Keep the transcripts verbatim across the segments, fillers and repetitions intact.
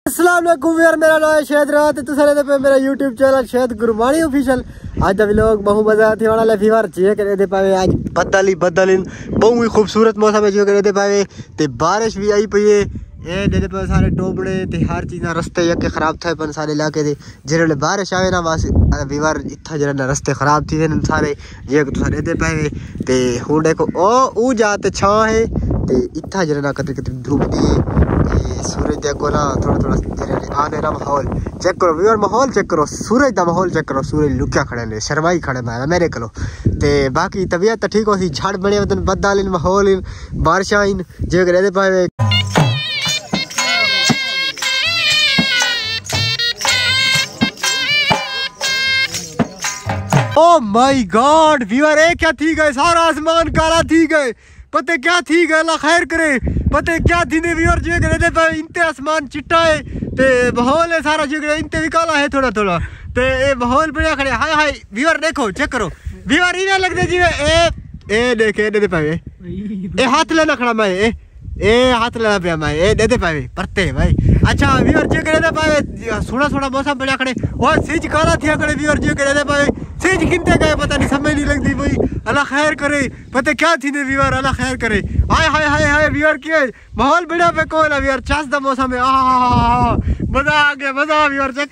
अस्सलाम वालेकुम यार, मेरा नाम है शहद रात तुसा रहते पे मेरा यूट्यूब चैनल शहद गुरबानी ऑफिशियल। आज दा व्लॉग बहु मजा आती वाला फीवर जे करे दे पावे। आज बदल ही बदल बहु ही खूबसूरत मौसम है जो करे दे पावे ते बारिश भी आई पई है। ए दे दे पे सारे टोबड़े ते हर चीज़ रास्ते यके खराब थे पन सारे इलाके दे जेरे बारिश आवे ना बस फीवर इत्था जरा रास्ते खराब थी थे सारे जे तुसा दे दे पावे ते हुन देखो ओ ऊ जाते छां है ते इत्था जरा ना कतरी कतरी धूप दी सूरज देखो ना थोड़ा थोड़ा आने ना माहौल चेक करो व्यूअर, माहौल चेक करो, सूरज का माहौल चेक करो। सूरज लुक्या खड़े ने शर्माई खड़े मैं मेरे कलो ते बाकी तबीयत तो ठीक हो सी झड़ बने वतन बदल इन माहौल इन बारिशां इन जे रहते पाए। ओ माय गॉड व्यूअर, ए क्या थी गए, सारा आसमान काला थी गए, पते क्या थी गए, अल्लाह खैर करे, पते क्या थी ने व्यूअर जो करे पे इनते आसमान चिट्टा है ते माहौल है सारा जो इनते भी काला है थोड़ा थोड़ा ते ए माहौल बढ़िया खड़े। हाय हाय व्यूअर देखो चेक करो व्यूअर, इने लगदे जी ए ए देखे दे दे पावे ए हाथ लेना खड़ा मैं ए ए हाथ लेना पे मैं ए दे दे पावे परते भाई। अच्छा व्यूअर जो करे दे पावे सोना सोना मौसम बढ़िया खड़े और सीज काला थिया खड़े व्यूअर जो करे दे पावे सीज किनते गए पता नहीं समझ नहीं लगती भाई, अल्लाह खैर करे, पता क्या थी ने व्यूअर अल्लाह खैर करे। हाय हाय हाय हाय व्यूअर के माहौल बढ़िया पे कौन है व्यूअर, चास दा मौसम है, आहा मजा आ गया मजा व्यूअर चेक।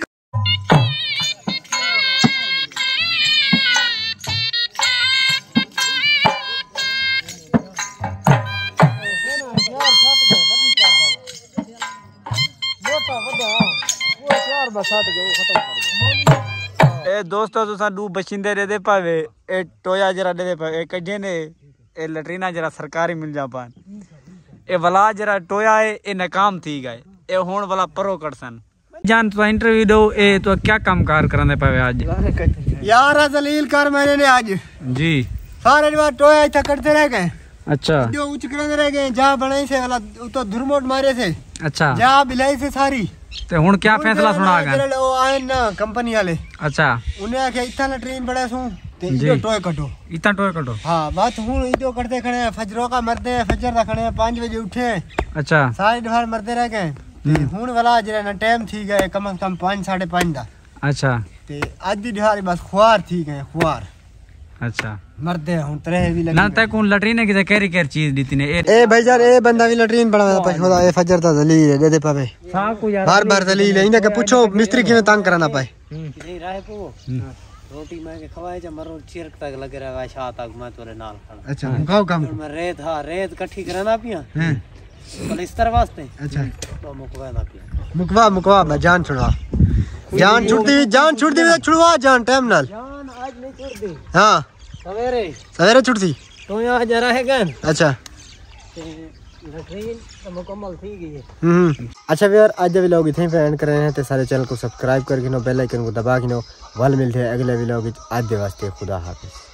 ए दोस्तों तुसा दू बशिंदे दे दे पावे ए टोया जरा दे दे पावे कजे ने ए लटरीना जरा सरकारी मिल जा पान ए वाला जरा टोया है ए नाकाम थी गए ए होण वाला परो करसन जान तो इंटरव्यू दो ए तो क्या काम कार करने पावे आज यार जलील कर मैंने ने आज जी सारे बार टोया इतना करते रह गए। अच्छा जो उच्च करने रह गए जहाँ बनाई से वाला तो धुरमोट मारे से। अच्छा जहाँ बिलाई से सारी ते हुन क्या फैसला सुना गए ओ आए ना कंपनी वाले। अच्छा उन्हें आखे इतना लटरीन बड़ा सू ते इतो टोय कटो इतना टोय कटो। हां बात हुन इतो करते खड़े फजरों का मरते हैं फजर दा खड़े पाँच बजे उठे। अच्छा सारे बार मरते रह गए ते हुन वाला जरा ना टाइम थी गए कम से कम पाँच साढ़े पाँच दा। अच्छा ते आज दी दिहाड़ी बस खुआर थी गए खुआर। अच्छा मरते हैं हुन तरह भी लगे ना तक कौन लटरीन है कि केरी केर चीज दीती ने ए भाई यार ए बंदा भी लटरीन बड़ा पछोदा ए फजर दा दलील है दे दे पावे हां को यार बार बार दलील है इने के पूछो मिस्त्री किवें तंग कराना पाए नहीं राहे को रोटी मैं के खवाए जा मरो चिरक तक लगे रहा शा तक मैं तोरे नाल खड़ा। अच्छा खाओ काम मैं रेत हां रेत इकट्ठी कराना पिया हैं पलिस्तर वास्ते। अच्छा तो मुकवा ना पिया मुकवा मुकवा मैं जान छुड़वा जान छुड़ती जान छुड़ती छुड़वा जान टाइम नाल जान आज नहीं छुड़ती। हां सवेरे सवेरे छुड़ती तो यहाँ जरा है गन। अच्छा लटरीन तो मुकम्मल थी गई है। हम्म अच्छा यार आज भी लोग इतने पे एंड कर रहे हैं तो सारे चैनल को सब्सक्राइब करके नो बेल आइकन को दबा के नो वाल मिलते हैं अगले व्लॉग आज दे वास्ते खुदा हाफिज।